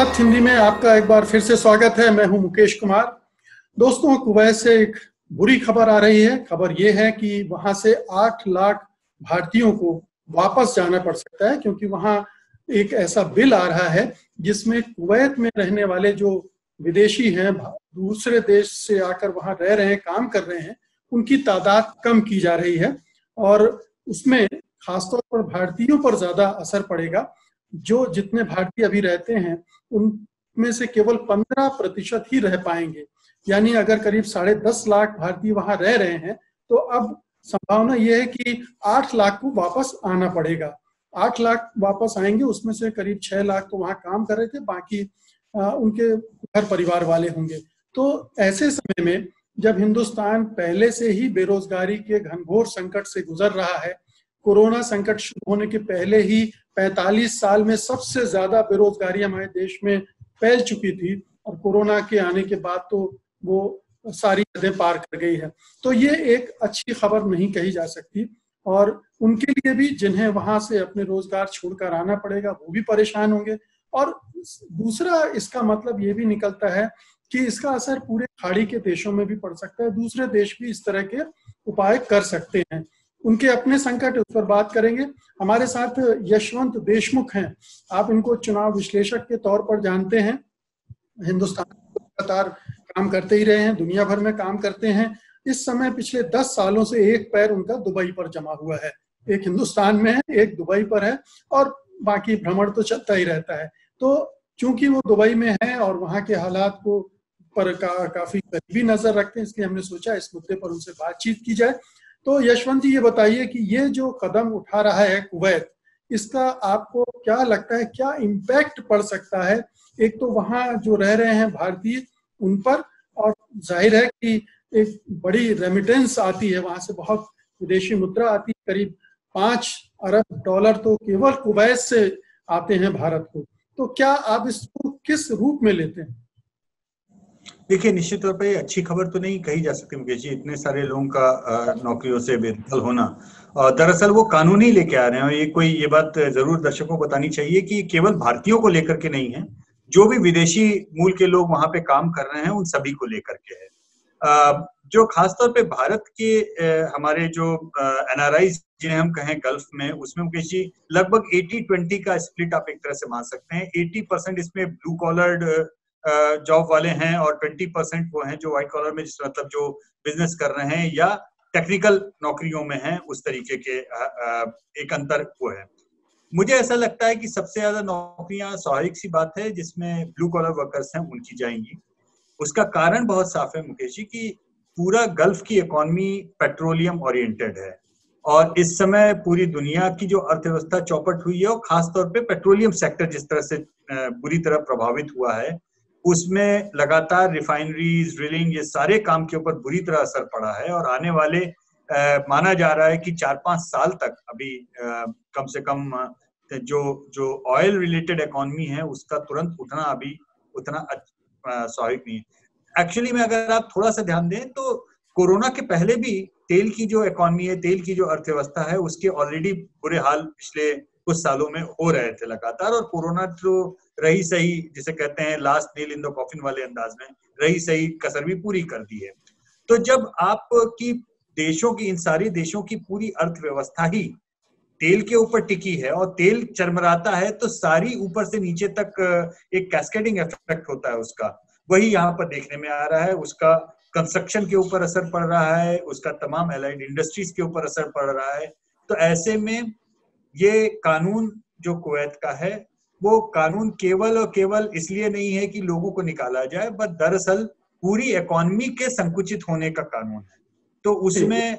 सख्त हिंदी में आपका एक बार फिर से स्वागत है। मैं हूं मुकेश कुमार। दोस्तों, कुवैत से एक बुरी खबर आ रही है। खबर यह है कि वहां से 8 लाख भारतीयों को वापस जाना पड़ सकता है, क्योंकि वहां एक ऐसा बिल आ रहा है जिसमें कुवैत में रहने वाले जो विदेशी हैं, दूसरे देश से आकर वहां रह रहे हैं, काम कर रहे हैं, उनकी तादाद कम की जा रही है और उसमें खासतौर पर भारतीयों पर ज्यादा असर पड़ेगा। जो जितने भारतीय अभी रहते हैं उनमें से केवल 15% ही रह पाएंगे। यानी अगर करीब 10.5 लाख भारतीय वहां रह रहे हैं तो अब संभावना यह है कि 8 लाख को वापस आना पड़ेगा। 8 लाख वापस आएंगे, उसमें से करीब 6 लाख तो वहां काम कर रहे थे, बाकी उनके घर परिवार वाले होंगे। तो ऐसे समय में जब हिंदुस्तान पहले से ही बेरोजगारी के घनघोर संकट से गुजर रहा है, कोरोना संकट शुरू होने के पहले ही 45 साल में सबसे ज्यादा बेरोजगारी हमारे देश में फैल चुकी थी और कोरोना के आने के बाद तो वो सारी हदें पार कर गई है। तो ये एक अच्छी खबर नहीं कही जा सकती और उनके लिए भी जिन्हें वहां से अपने रोजगार छोड़कर आना पड़ेगा वो भी परेशान होंगे। और दूसरा इसका मतलब ये भी निकलता है कि इसका असर पूरे खाड़ी के देशों में भी पड़ सकता है। दूसरे देश भी इस तरह के उपाय कर सकते हैं। उनके अपने संकट, उस पर बात करेंगे। हमारे साथ यशवंत देशमुख हैं। आप इनको चुनाव विश्लेषक के तौर पर जानते हैं। हिंदुस्तान में लगातार काम करते ही रहे हैं, दुनिया भर में काम करते हैं। इस समय पिछले 10 सालों से एक पैर उनका दुबई पर जमा हुआ है। एक हिंदुस्तान में है, एक दुबई पर है और बाकी भ्रमण तो चलता ही रहता है। तो चूंकि वो दुबई में है और वहाँ के हालात को पर काफी करीबी नजर रखते हैं, इसलिए हमने सोचा इस मुद्दे पर उनसे बातचीत की जाए। तो यशवंत जी, ये बताइए कि ये जो कदम उठा रहा है कुवैत, इसका आपको क्या लगता है, क्या इम्पैक्ट पड़ सकता है? एक तो वहाँ जो रह रहे हैं भारतीय उन पर, और जाहिर है कि एक बड़ी रेमिटेंस आती है वहां से, बहुत विदेशी मुद्रा आती है, करीब 5 अरब डॉलर तो केवल कुवैत से आते हैं भारत को। तो क्या आप इसको किस रूप में लेते हैं? देखिए, निश्चित तौर पे अच्छी खबर तो नहीं कही जा सकती मुकेश जी। इतने सारे लोगों का नौकरियों से बेदखल होना, दरअसल वो कानून ही लेके आ रहे हैं। और ये बात जरूर दर्शकों को बतानी चाहिए कि केवल भारतीयों को लेकर के नहीं है, जो भी विदेशी मूल के लोग वहां पे काम कर रहे हैं उन सभी को लेकर के है। जो खासतौर पे भारत के हमारे जो एनआरआईज जिन्हें हम कहें गल्फ में, उसमें मुकेश जी लगभग 80-20 का स्प्लिट आप एक तरह से मान सकते हैं। 80% इसमें ब्लू कॉलर्ड जॉब वाले हैं और 20% वो हैं जो व्हाइट कॉलर में, मतलब जो बिजनेस कर रहे हैं या टेक्निकल नौकरियों में हैं, उस तरीके के एक अंतर वो है। मुझे ऐसा लगता है कि सबसे ज्यादा नौकरियां, स्वाभाविक सी बात है, जिसमें ब्लू कॉलर वर्कर्स हैं उनकी जाएंगी। उसका कारण बहुत साफ है मुकेश जी कि पूरा गल्फ की इकोनॉमी पेट्रोलियम ओरिएंटेड है और इस समय पूरी दुनिया की जो अर्थव्यवस्था चौपट हुई है, और खासतौर पे पेट्रोलियम सेक्टर जिस तरह से बुरी तरह प्रभावित हुआ है, उसमें लगातार रिफाइनरीज, ड्रिलिंग, ये सारे काम के ऊपर बुरी तरह असर पड़ा है। और आने वाले माना जा रहा है कि 4-5 साल तक अभी कम से कम जो ऑयल रिलेटेड इकोनॉमी है उसका तुरंत उठना अभी उतना स्वाभाविक नहीं है। एक्चुअली में अगर आप थोड़ा सा ध्यान दें तो कोरोना के पहले भी तेल की जो इकोनॉमी है, तेल की जो अर्थव्यवस्था है, उसके ऑलरेडी बुरे हाल पिछले कुछ सालों में हो रहे थे लगातार। और कोरोना तो रही सही, जिसे कहते हैं last nail in the coffin वाले अंदाज में, रही सही कसर भी पूरी कर दी है। तो जब आपकी देशों की, इन सारे देशों की पूरी अर्थव्यवस्था ही तेल के ऊपर टिकी है और तेल चरमराता है, तो सारी ऊपर से नीचे तक एक कैस्केडिंग इफेक्ट होता है उसका। वही यहाँ पर देखने में आ रहा है। उसका कंस्ट्रक्शन के ऊपर असर पड़ रहा है, उसका तमाम एलाइड इंडस्ट्रीज के ऊपर असर पड़ रहा है। तो ऐसे में ये कानून जो कुवैत का है, वो कानून केवल और केवल इसलिए नहीं है कि लोगों को निकाला जाए, बट दरअसल पूरी इकोनॉमी के संकुचित होने का कानून है। तो उसमें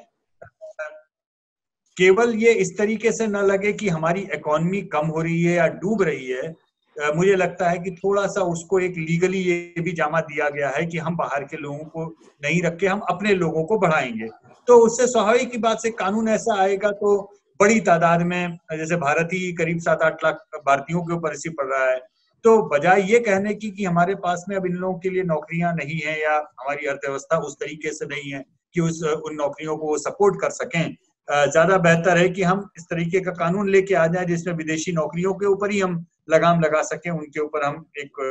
केवल ये इस तरीके से न लगे कि हमारी इकोनॉमी कम हो रही है या डूब रही है। मुझे लगता है कि थोड़ा सा उसको एक लीगली ये भी जामा दिया गया है कि हम बाहर के लोगों को नहीं रख के हम अपने लोगों को बढ़ाएंगे। तो उससे स्वाभाविक की बात से कानून ऐसा आएगा तो बड़ी तादाद में, जैसे भारत ही करीब 7-8 लाख भारतीयों के ऊपर इसी पड़ रहा है, तो बजाय ये कहने की कि हमारे पास में अब इन लोगों के लिए नौकरियां नहीं है या हमारी अर्थव्यवस्था उस तरीके से नहीं है कि उन नौकरियों को वो सपोर्ट कर सकें, ज्यादा बेहतर है कि हम इस तरीके का कानून लेके आ जाए जिसमें विदेशी नौकरियों के ऊपर ही हम लगाम लगा सकें, उनके ऊपर हम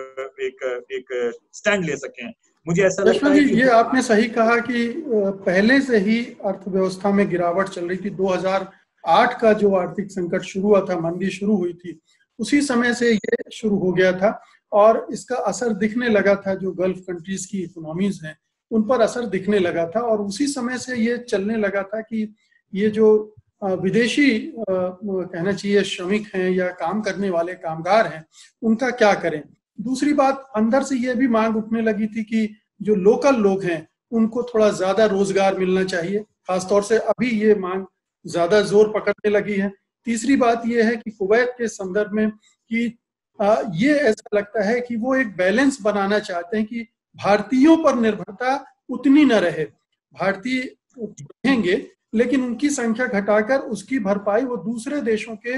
एक स्टैंड ले सकें। मुझे ऐसा लगता यशवंत है जी, कि ये आपने सही कहा कि पहले से ही अर्थव्यवस्था में गिरावट चल रही थी। 2008 का जो आर्थिक संकट शुरू हुआ था, मंदी शुरू हुई थी, उसी समय से ये शुरू हो गया था और इसका असर दिखने लगा था। जो गल्फ कंट्रीज की इकोनॉमीज हैं उन पर असर दिखने लगा था और उसी समय से ये चलने लगा था कि ये जो विदेशी कहना चाहिए श्रमिक हैं या काम करने वाले कामगार हैं, उनका क्या करें। दूसरी बात, अंदर से ये भी मांग उठने लगी थी कि जो लोकल लोग हैं उनको थोड़ा ज्यादा रोजगार मिलना चाहिए। खासतौर से अभी ये मांग ज्यादा जोर पकड़ने लगी है। तीसरी बात ये है कि कुवैत के संदर्भ में कि ये ऐसा लगता है कि वो एक बैलेंस बनाना चाहते हैं कि भारतीयों पर निर्भरता उतनी न रहे। भारतीय रहेंगे लेकिन उनकी संख्या घटाकर उसकी भरपाई वो दूसरे देशों के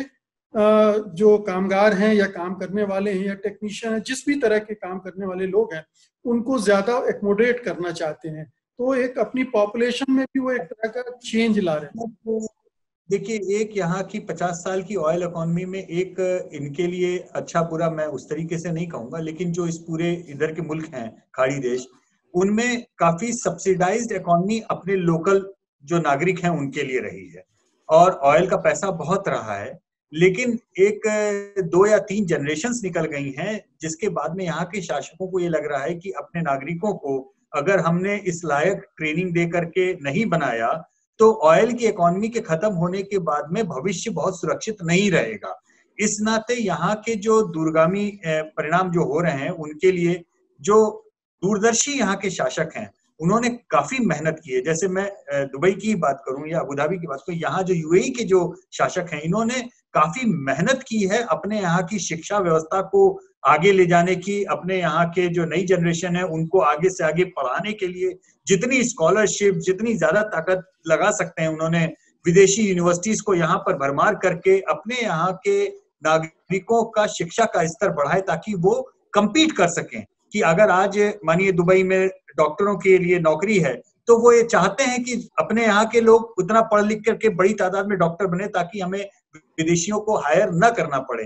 जो कामगार हैं या काम करने वाले हैं या टेक्नीशियन हैं, जिस भी तरह के काम करने वाले लोग हैं, उनको ज्यादा एकोमोडेट करना चाहते हैं। तो एक अपनी पॉपुलेशन में भी वो एक तरह का चेंज ला रहे हैं। देखिए, एक यहाँ की 50 साल की ऑयल इकोनॉमी में एक इनके लिए अच्छा बुरा मैं उस तरीके से नहीं कहूंगा, लेकिन जो इस पूरे इधर के मुल्क हैं खाड़ी देश, उनमें काफी सब्सिडाइज्ड इकोनॉमी अपने लोकल जो नागरिक हैं उनके लिए रही है और ऑयल का पैसा बहुत रहा है। लेकिन एक 2 या 3 जनरेशन्स निकल गई हैं जिसके बाद में यहाँ के शासकों को ये लग रहा है कि अपने नागरिकों को अगर हमने इस लायक ट्रेनिंग दे करके नहीं बनाया तो ऑयल की इकोनॉमी के खत्म होने के बाद में भविष्य बहुत सुरक्षित नहीं रहेगा। इस नाते यहाँ के जो दूरगामी परिणाम जो हो रहे हैं उनके लिए जो दूरदर्शी यहाँ के शासक हैं उन्होंने काफी मेहनत की है। जैसे मैं दुबई की बात करूं या अबू धाबी की बात करूं, यहाँ जो यूएई के जो शासक हैं इन्होंने काफी मेहनत की है अपने यहाँ की शिक्षा व्यवस्था को आगे ले जाने की, अपने यहाँ के जो नई जनरेशन है उनको आगे से आगे पढ़ाने के लिए जितनी स्कॉलरशिप, जितनी ज्यादा ताकत लगा सकते हैं उन्होंने विदेशी यूनिवर्सिटीज को यहाँ पर भरमार करके अपने यहाँ के नागरिकों का शिक्षा का स्तर बढ़ाए ताकि वो compete कर सकें। कि अगर आज मानिए दुबई में डॉक्टरों के लिए नौकरी है तो वो ये चाहते हैं कि अपने यहाँ के लोग उतना पढ़ लिख करके बड़ी तादाद में डॉक्टर बने ताकि हमें विदेशियों को हायर न करना पड़े।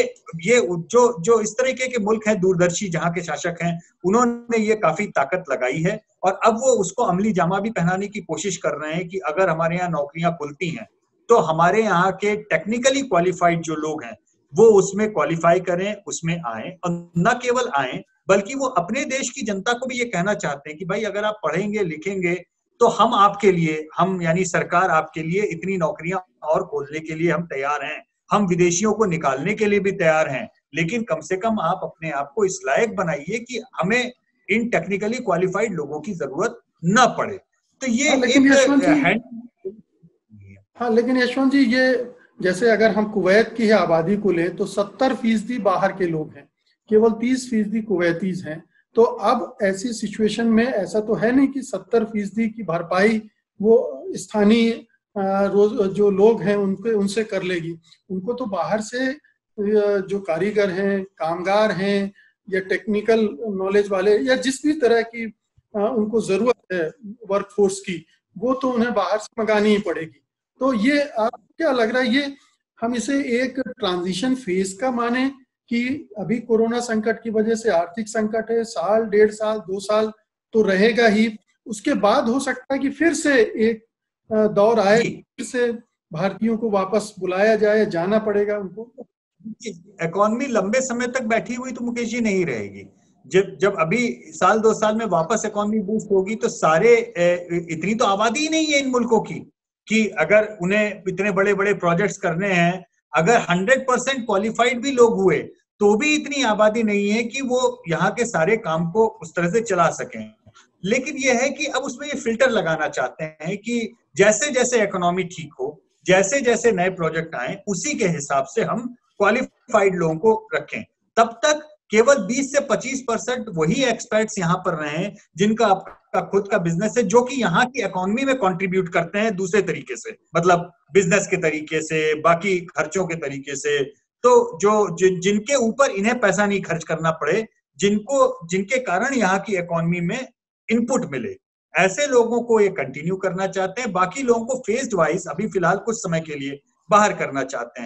ये जो इस तरीके के मुल्क हैं दूरदर्शी जहाँ के शासक हैं उन्होंने ये काफी ताकत लगाई है और अब वो उसको अमली जामा भी पहनाने की कोशिश कर रहे हैं कि अगर हमारे यहाँ नौकरियां खुलती हैं तो हमारे यहाँ के टेक्निकली क्वालिफाइड जो लोग हैं वो उसमें क्वालिफाई करें, उसमें आए और न केवल आए बल्कि वो अपने देश की जनता को भी ये कहना चाहते हैं कि भाई अगर आप पढ़ेंगे लिखेंगे तो हम आपके लिए, हम यानी सरकार आपके लिए इतनी नौकरियां और खोलने के लिए हम तैयार हैं, हम विदेशियों को निकालने के लिए भी तैयार हैं, लेकिन कम से कम आप अपने आप को इस लायक बनाइए कि हमें इन टेक्निकली क्वालिफाइड लोगों की जरूरत न पड़े। तो ये लेकिन यशवंत जी ये जैसे अगर हम कुवैत की आबादी को लें तो 70% बाहर के लोग हैं, केवल 30% कुवैतीज हैं। तो अब ऐसी सिचुएशन में ऐसा तो है नहीं कि 70% की भरपाई वो स्थानीय जो लोग हैं उनसे कर लेगी। उनको तो बाहर से जो कारीगर हैं, कामगार हैं या टेक्निकल नॉलेज वाले या जिस भी तरह की उनको जरूरत है वर्कफोर्स की, वो तो उन्हें बाहर से मंगानी ही पड़ेगी। तो ये आपको क्या लग रहा है, ये हम इसे एक ट्रांजिशन फेज का माने कि अभी कोरोना संकट की वजह से आर्थिक संकट है, साल, 1.5 साल, 2 साल तो रहेगा ही, उसके बाद हो सकता है कि फिर से एक दौर आए, फिर से भारतीयों को वापस बुलाया जाए, जाना पड़ेगा उनको? इकोनॉमी लंबे समय तक बैठी हुई तो मुकेश जी नहीं रहेगी। जब अभी साल 2 साल में वापस इकोनॉमी बूस्ट होगी तो सारे इतनी तो आबादी ही नहीं है इन मुल्कों की कि अगर उन्हें इतने बड़े बड़े प्रोजेक्ट्स करने हैं, अगर 100% क्वालिफाइड भी लोग हुए तो भी इतनी आबादी नहीं है कि वो यहाँ के सारे काम को उस तरह से चला सकें। लेकिन यह है कि अब उसमें ये फिल्टर लगाना चाहते हैं कि जैसे जैसे इकोनॉमी ठीक हो, जैसे जैसे नए प्रोजेक्ट आए, उसी के हिसाब से हम क्वालिफाइड लोगों को रखें। तब तक केवल 20 से 25% वही एक्सपर्ट्स यहाँ पर रहे जिनका आपका खुद का बिजनेस है, जो कि यहाँ की इकोनॉमी में कंट्रीब्यूट करते हैं दूसरे तरीके से, मतलब बिजनेस के तरीके से, बाकी खर्चों के तरीके से। तो जिनके ऊपर इन्हें पैसा नहीं खर्च करना पड़े, जिनके कारण यहाँ की इकोनॉमी में इनपुट मिले, ऐसे लोगों को ये कंटिन्यू करना चाहते हैं। बाकी लोगों को फेज्ड वाइज अभी फिलहाल कुछ समय के लिए बाहर करना चाहते हैं।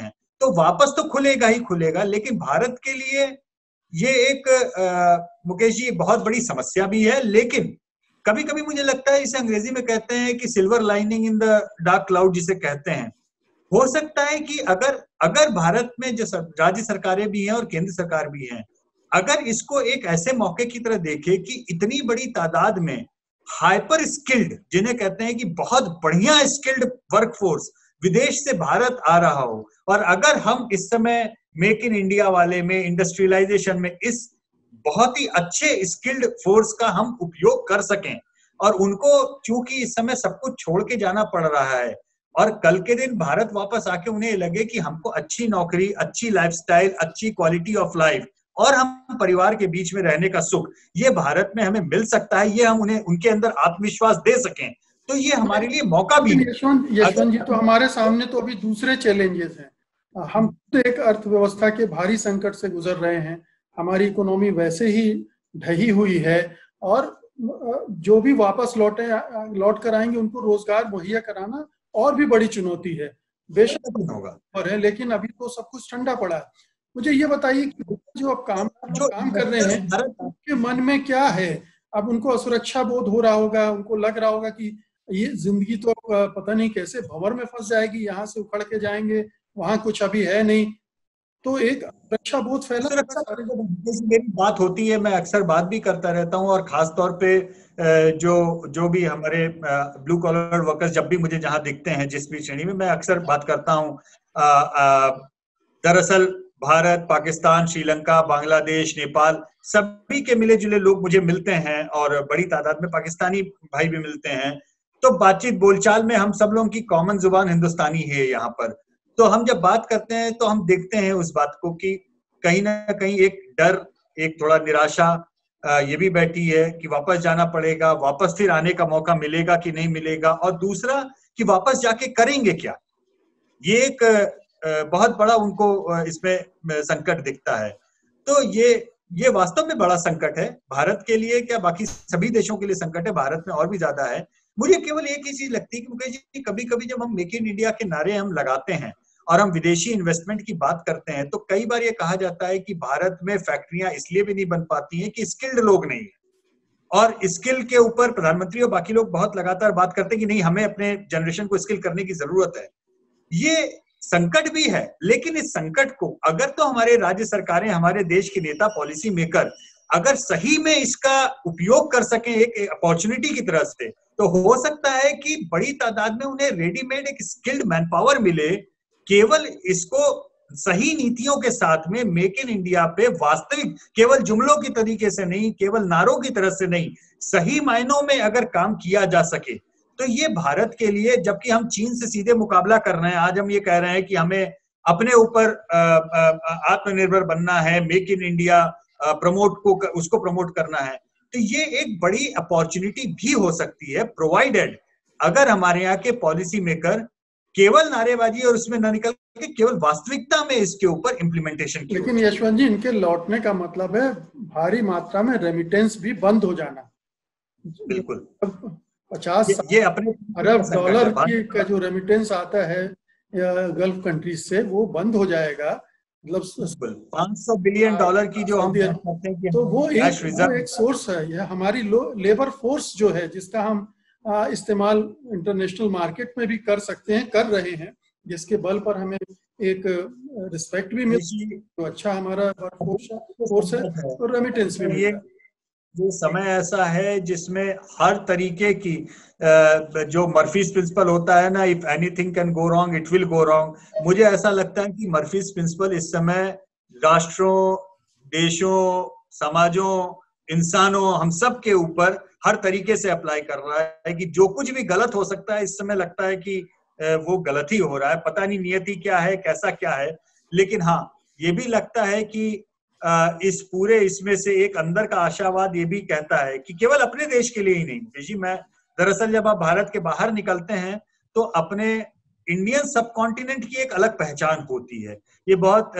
तो वापस तो खुलेगा ही खुलेगा, लेकिन भारत के लिए ये एक मुकेश जी बहुत बड़ी समस्या भी है। लेकिन कभी कभी मुझे लगता है, इसे अंग्रेजी में कहते हैं कि silver lining in the dark cloud जिसे कहते हैं, हो सकता है कि अगर अगर भारत में जो राज्य सरकारें भी हैं और केंद्र सरकार भी हैं, अगर इसको एक ऐसे मौके की तरह देखे कि इतनी बड़ी तादाद में हाइपर स्किल्ड, जिन्हें कहते हैं कि बहुत बढ़िया स्किल्ड वर्कफोर्स विदेश से भारत आ रहा हो, और अगर हम इस समय मेक इन इंडिया वाले में, इंडस्ट्रियलाइजेशन में इस बहुत ही अच्छे स्किल्ड फोर्स का हम उपयोग कर सकें, और उनको चूंकि इस समय सब कुछ छोड़ के जाना पड़ रहा है, और कल के दिन भारत वापस आके उन्हें लगे कि हमको अच्छी नौकरी, अच्छी लाइफस्टाइल, अच्छी क्वालिटी ऑफ लाइफ और हम परिवार के बीच में रहने का सुख, ये भारत में हमें मिल सकता है, ये हम उन्हें उनके अंदर आत्मविश्वास दे सकें, तो ये हमारे लिए मौका भी है। यशवंत जी, तो हमारे सामने तो अभी दूसरे चैलेंजेस हैं। हम तो एक अर्थव्यवस्था के भारी संकट से गुजर रहे हैं, हमारी इकोनॉमी वैसे ही ढही हुई है, और जो भी वापस लौट कर आएंगे उनको रोजगार मुहैया कराना और भी बड़ी चुनौती है। बेशक होगा और है, लेकिन अभी तो सब कुछ ठंडा पड़ा है। मुझे ये बताइए कि जो अब काम कर रहे हैं, उनके मन में क्या है? अब उनको असुरक्षा बोध हो रहा होगा, उनको लग रहा होगा कि ये जिंदगी तो पता नहीं कैसे भंवर में फंस जाएगी, यहाँ से उखड़ के जाएंगे, वहां कुछ अभी है नहीं, तो एक सुरक्षा बोध फैला। मेरी बात होती है, मैं अक्सर बात भी करता रहता हूँ, और खास तौर पे जो भी हमारे ब्लू कॉलर वर्कर्स जब भी मुझे जहां दिखते हैं, जिस भी श्रेणी में, मैं अक्सर बात करता हूँ। दरअसल भारत, पाकिस्तान, श्रीलंका, बांग्लादेश, नेपाल, सभी के मिले जुले लोग मुझे मिलते हैं, और बड़ी तादाद में पाकिस्तानी भाई भी मिलते हैं। तो बातचीत बोलचाल में हम सब लोगों की कॉमन जुबान हिंदुस्तानी है यहाँ पर। तो हम जब बात करते हैं तो हम देखते हैं उस बात को कि कहीं ना कहीं एक डर, एक थोड़ा निराशा ये भी बैठी है कि वापस जाना पड़ेगा, वापस फिर आने का मौका मिलेगा कि नहीं मिलेगा, और दूसरा कि वापस जाके करेंगे क्या। ये एक बहुत बड़ा उनको इसमें संकट दिखता है। तो ये वास्तव में बड़ा संकट है भारत के लिए, क्या बाकी सभी देशों के लिए संकट है, भारत में और भी ज्यादा है। मुझे केवल एक ही चीज लगती है कि मुकेश जी, कभी कभी जब हम मेक इन इंडिया के नारे हम लगाते हैं और हम विदेशी इन्वेस्टमेंट की बात करते हैं, तो कई बार ये कहा जाता है कि भारत में फैक्ट्रियां इसलिए भी नहीं बन पाती हैं कि स्किल्ड लोग नहीं है, और स्किल के ऊपर प्रधानमंत्री और बाकी लोग बहुत लगातार बात करते हैं कि नहीं, हमें अपने जनरेशन को स्किल करने की जरूरत है। ये संकट भी है, लेकिन इस संकट को अगर तो हमारे राज्य सरकारें, हमारे देश के नेता, पॉलिसी मेकर अगर सही में इसका उपयोग कर सकें एक अपॉर्चुनिटी की तरह से, तो हो सकता है कि बड़ी तादाद में उन्हें रेडीमेड एक स्किल्ड मैन पावर मिले। केवल इसको सही नीतियों के साथ में मेक इन इंडिया पे वास्तविक, केवल जुमलों की तरीके से नहीं, केवल नारों की तरह से नहीं, सही मायनों में अगर काम किया जा सके, तो ये भारत के लिए, जबकि हम चीन से सीधे मुकाबला कर रहे हैं, आज हम ये कह रहे हैं कि हमें अपने ऊपर आत्मनिर्भर बनना है, मेक इन इंडिया उसको प्रमोट करना है, तो ये एक बड़ी अपॉर्चुनिटी भी हो सकती है, प्रोवाइडेड अगर हमारे यहाँ के पॉलिसी मेकर केवल नारेबाजी और उसमें न निकल के केवल वास्तविकता में इसके ऊपर इम्प्लीमेंटेशन की। लेकिन यशवंत जी, इनके लौटने का मतलब है भारी मात्रा में रेमिटेंस भी बंद हो जाना। बिल्कुल 50 अपने अरब डॉलर की का जो रेमिटेंस आता है गल्फ कंट्रीज से, वो बंद हो जाएगा। मतलब 500 बिलियन डॉलर की जो हम बात करते हैं कि तो वो एक सोर्स है, यह हमारी लेबर फोर्स जो है, जिसका हम इस्तेमाल इंटरनेशनल मार्केट में भी कर सकते हैं, कर रहे हैं, जिसके बल पर हमें एक रिस्पेक्ट भी मिलती है, तो अच्छा हमारा फोर्स है और रेमिटेंस भी मिलता है। ये समय ऐसा है जिसमें हर तरीके की जो मर्फीज प्रिंसिपल होता है ना, if anything can go wrong it will go wrong, मुझे ऐसा लगता है कि मर्फीज प्रिंसिपल इस समय राष्ट्रों, देशों, समाजों, इंसानों, हम सब के ऊपर हर तरीके से अप्लाई कर रहा है कि जो कुछ भी गलत हो सकता है, इस समय लगता है कि वो गलत ही हो रहा है। पता नहीं नियति क्या है, कैसा क्या है, लेकिन हाँ ये भी लगता है कि इस पूरे इसमें से एक अंदर का आशावाद ये भी कहता है कि केवल अपने देश के लिए ही नहीं जी, मैं दरअसल जब आप भारत के बाहर निकलते हैं तो अपने इंडियन सब कॉन्टिनेंट की एक अलग पहचान होती है। ये बहुत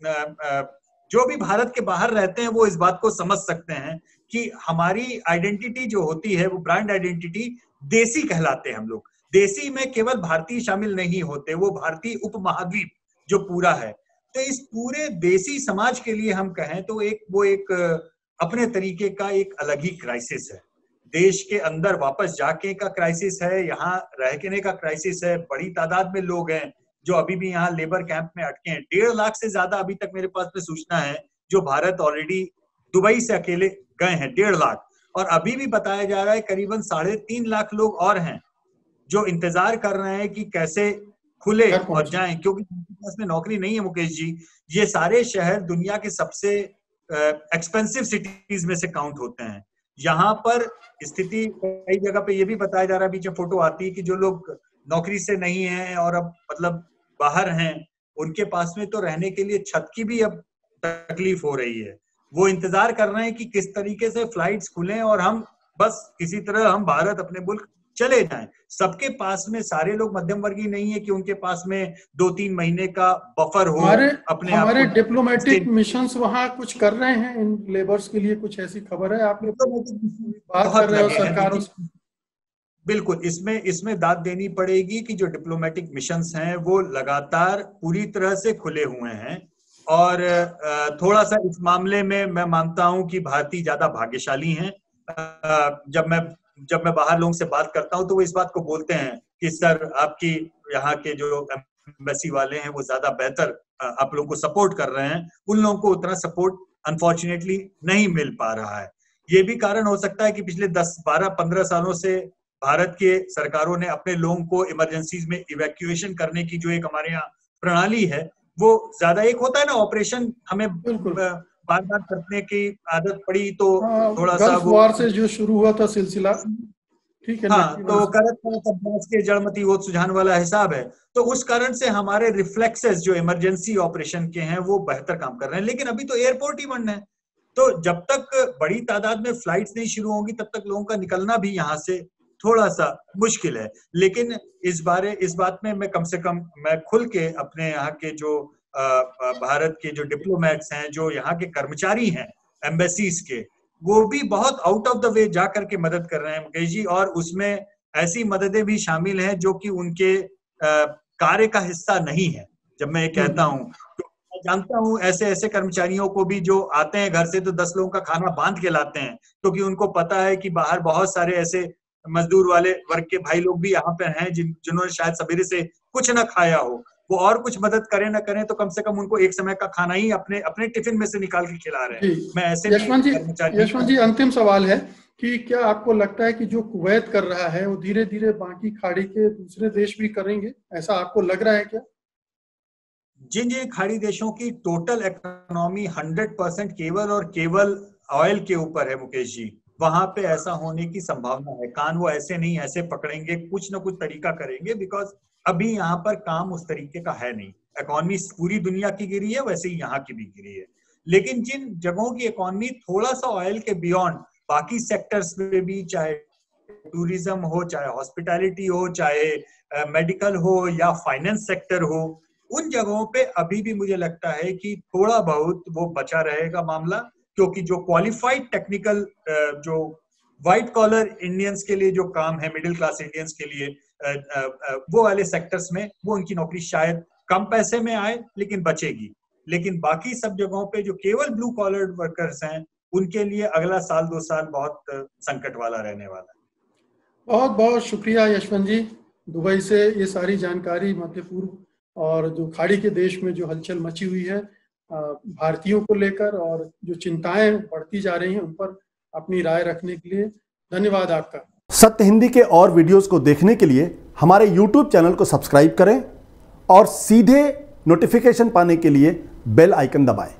जो भी भारत के बाहर रहते हैं वो इस बात को समझ सकते हैं कि हमारी आइडेंटिटी जो होती है वो ब्रांड आइडेंटिटी, देसी कहलाते हैं हम लोग। देसी में केवल भारतीय शामिल नहीं होते, वो भारतीय उपमहाद्वीप जो पूरा है। तो इस पूरे देसी समाज के लिए हम कहें तो वो एक अपने तरीके का एक अलग ही क्राइसिस है। देश के अंदर वापस जाके का क्राइसिस है, यहाँ रहने का क्राइसिस है। बड़ी तादाद में लोग हैं जो अभी भी यहाँ लेबर कैंप में अटके हैं। 1.5 लाख से ज्यादा अभी तक मेरे पास में सूचना है जो भारत ऑलरेडी दुबई से अकेले गए हैं, 1.5 लाख। और अभी भी बताया जा रहा है करीबन 3.5 लाख लोग और हैं जो इंतजार कर रहे हैं कि कैसे खुले और जाएं, क्योंकि उनके पास में नौकरी नहीं है। मुकेश जी, ये सारे शहर दुनिया के सबसे एक्सपेंसिव सिटीज में से काउंट होते हैं। यहाँ पर स्थिति कई जगह पे ये भी बताया जा रहा है, बीच में फोटो आती है कि जो लोग नौकरी से नहीं है और अब मतलब बाहर हैं, उनके पास में तो रहने के लिए छत की भी अब तकलीफ हो रही है। वो इंतजार कर रहे हैं कि किस तरीके से फ्लाइट्स खुलें और हम बस किसी तरह हम भारत अपने मुल्क चले जाएं। सबके पास में, सारे लोग मध्यम वर्गीय नहीं है कि उनके पास में 2-3 महीने का बफर हो। हमारे डिप्लोमेटिक मिशंस वहां कुछ कर रहे हैं इन लेबर्स के लिए, कुछ ऐसी खबर है आपके बात कर रहे हो सरकारों से? बिल्कुल, इसमें दाद देनी पड़ेगी कि जो डिप्लोमेटिक मिशंस हैं वो लगातार पूरी तरह से खुले हुए हैं। और थोड़ा सा इस मामले में मैं मानता हूं कि भारतीय ज्यादा भाग्यशाली हैं। जब मैं बाहर लोगों से बात करता हूं तो वो इस बात को बोलते हैं कि सर आपकी यहाँ के जो एम्बेसी वाले हैं वो ज्यादा बेहतर आप लोगों को सपोर्ट कर रहे हैं। उन लोगों को उतना सपोर्ट अनफॉर्चुनेटली नहीं मिल पा रहा है। ये भी कारण हो सकता है कि पिछले 10, 12, 15 सालों से भारत के सरकारों ने अपने लोगों को इमरजेंसीज में इवैक्यूएशन करने की जो एक हमारे यहाँ प्रणाली है, वो ज्यादा, एक होता है ना ऑपरेशन, हमें बार बार करने की आदत पड़ी तो थोड़ा सा वो वार से जो शुरू हुआ था सिलसिला, ठीक है। हाँ, तो करत के जड़मती ओत सुझान वाला हिसाब है। तो उस कारण से हमारे रिफ्लेक्सेस जो इमरजेंसी ऑपरेशन के हैं वो बेहतर काम कर रहे हैं। लेकिन अभी तो एयरपोर्ट ही बंद है, तो जब तक बड़ी तादाद में फ्लाइट्स नहीं शुरू होंगी तब तक लोगों का निकलना भी यहाँ से थोड़ा सा मुश्किल है। लेकिन इस बात में मैं कम से कम मैं खुल के अपने यहाँ के जो भारत के जो डिप्लोमेट्स हैं, जो यहाँ के कर्मचारी हैं एम्बेसीज के, वो भी बहुत आउट ऑफ द वे जा करके मदद कर रहे हैं मुकेश जी। और उसमें ऐसी मददें भी शामिल हैं जो कि उनके कार्य का हिस्सा नहीं है। जब मैं ये कहता हूँ तो मैं जानता हूँ ऐसे कर्मचारियों को भी जो आते हैं घर से तो 10 लोगों का खाना बांध के लाते हैं, क्योंकि उनको पता है कि बाहर बहुत सारे ऐसे मजदूर वाले वर्ग के भाई लोग भी यहाँ पे हैं जिन्होंने शायद सवेरे से कुछ ना खाया हो। वो और कुछ मदद करें ना करें तो कम से कम उनको एक समय का खाना ही अपने टिफिन में से निकाल के खिला रहे हैं। मैं ऐसे यशवंत जी अंतिम सवाल है कि क्या आपको लगता है कि जो कुवैत कर रहा है वो धीरे धीरे बाकी खाड़ी के दूसरे देश भी करेंगे, ऐसा आपको लग रहा है क्या? जिन खाड़ी देशों की टोटल इकोनॉमी 100% केवल और केवल ऑयल के ऊपर है मुकेश जी, वहां पे ऐसा होने की संभावना है। कान वो ऐसे नहीं ऐसे पकड़ेंगे, कुछ ना कुछ तरीका करेंगे, बिकॉज अभी यहाँ पर काम उस तरीके का है नहीं। इकोनॉमी पूरी दुनिया की गिरी है, वैसे ही यहाँ की भी गिरी है। लेकिन जिन जगहों की इकोनॉमी थोड़ा सा ऑयल के बियॉन्ड बाकी सेक्टर्स में भी, चाहे टूरिज्म हो, चाहे हॉस्पिटैलिटी हो, चाहे मेडिकल हो या फाइनेंस सेक्टर हो, उन जगहों पे अभी भी मुझे लगता है कि थोड़ा बहुत वो बचा रहेगा मामला, क्योंकि जो क्वालिफाइड टेक्निकल जो व्हाइट कॉलर इंडियंस के लिए जो काम है, मिडिल क्लास इंडियंस के लिए वो वाले सेक्टर्स में वो उनकी नौकरी शायद कम पैसे में आए लेकिन बचेगी। लेकिन बाकी सब जगहों पे जो केवल ब्लू कॉलर वर्कर्स हैं उनके लिए अगला साल 2 साल बहुत संकट वाला रहने वाला है। बहुत बहुत शुक्रिया यशवंत जी, दुबई से ये सारी जानकारी मध्य पूर्व और जो खाड़ी के देश में जो हलचल मची हुई है भारतीयों को लेकर और जो चिंताएं बढ़ती जा रही हैं उन पर अपनी राय रखने के लिए धन्यवाद आपका। सत्य हिंदी के और वीडियोस को देखने के लिए हमारे YouTube चैनल को सब्सक्राइब करें और सीधे नोटिफिकेशन पाने के लिए बेल आइकन दबाएं।